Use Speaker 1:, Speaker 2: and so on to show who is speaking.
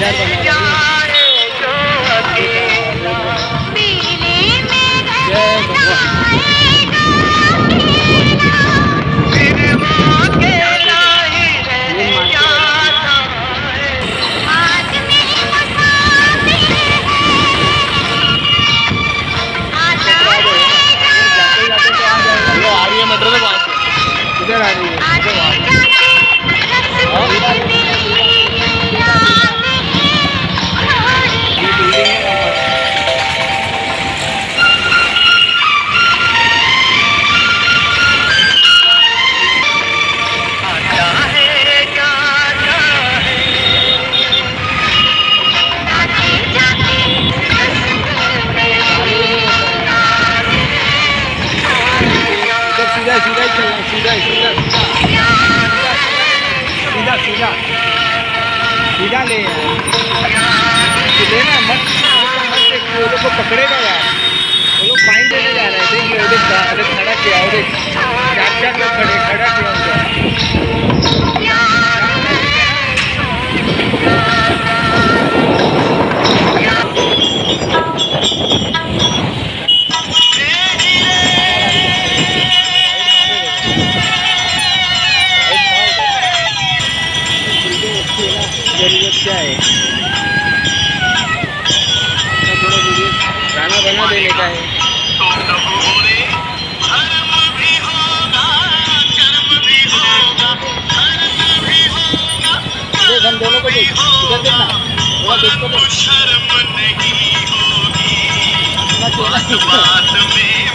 Speaker 1: इधर आ रही है। सीधा सीधा ही चलना, सीधा सीधा सीधा सीधा सीधा ले लेना मत वो लोग को पकड़ेगा यार। वो लोग फाइन देने जा रहे हैं। देखिए उधर खड़ा किया, उधर 4 लोग खड़ा किया उधर। जरूरत क्या है, थोड़ा वीडियो गाना बना देने का है। देख हम दोनों को देख, इधर देखना, थोड़ा देखो तो।